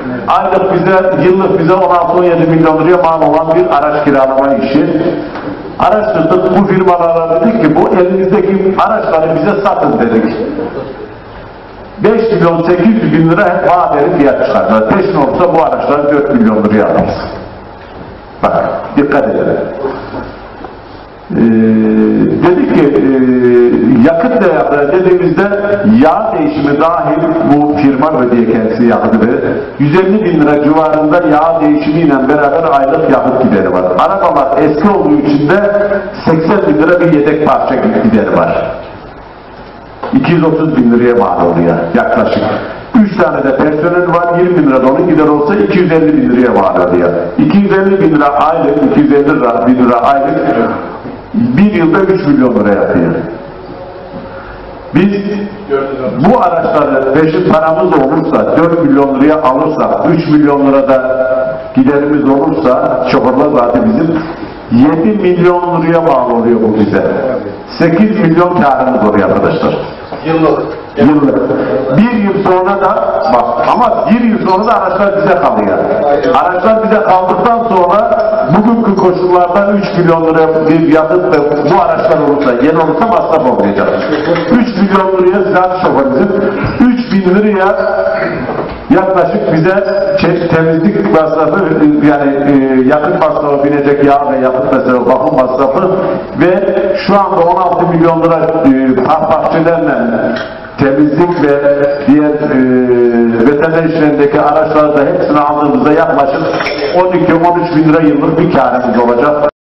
Aylık bize, yıllık bize 16-17 milyon liraya mal olan bir araç kiralama işi. Araştırdık, bu firmalara dedik ki bu elinizdeki araçları bize satın dedik. 5 milyon 800 bin lira hep vadeli fiyat çıkardılar. Peşin olursa bu araçları 4 milyon liraya alırız. Bak, dikkat edelim. Dedik ki yakıt değerleri dediğimizde yağ değişimi dahil bu firma ödeye kendisi yakıtı verir. 150 bin lira civarında yağ değişimiyle beraber aylık yakıt gideri var. Arabalar eski olduğu için de 80 bin lira bir yedek parça gideri var. 230 bin liraya mal oluyor yaklaşık. 3 tane de personel var, 20 bin lira da onun gider olsa 250 bin liraya mal oluyor. 250 bin lira aylık, 250 bin lira aylık bir yılda 3 milyon lira yapıyor. Biz bu araçları peşin paramız olursa, 4 milyon liraya alırsak, 3 milyon lirada giderimiz olursa, şoförler zaten bizim 7 milyon liraya bağlı oluyor bu bize. 8 milyon karımız oluyor arkadaşlar. Yıllık. Yıllık. Bir yıl sonra da bak ama bir yıl sonra da araçlar bize kalıyor. Araçlar bize kaldıktan sonra bugünkü koşullarda 3 milyon liraya bir yakıt ve bu araçlar olursa, yeni olursa masraf olmayacak. 3 milyon liraya ziraat şoförümüzün 3 bin liraya yaklaşık bize temizlik masrafı, yani yakıt masrafı binecek yağ ve yakıt mesela bakım masrafı ve şu anda 16 milyon lira park bahçelerle temizlik ve diğer veteriner işlerindeki araçlarda hepsini aldığımızda yaklaşık 12-13 bin lira yıllık bir karımız olacak.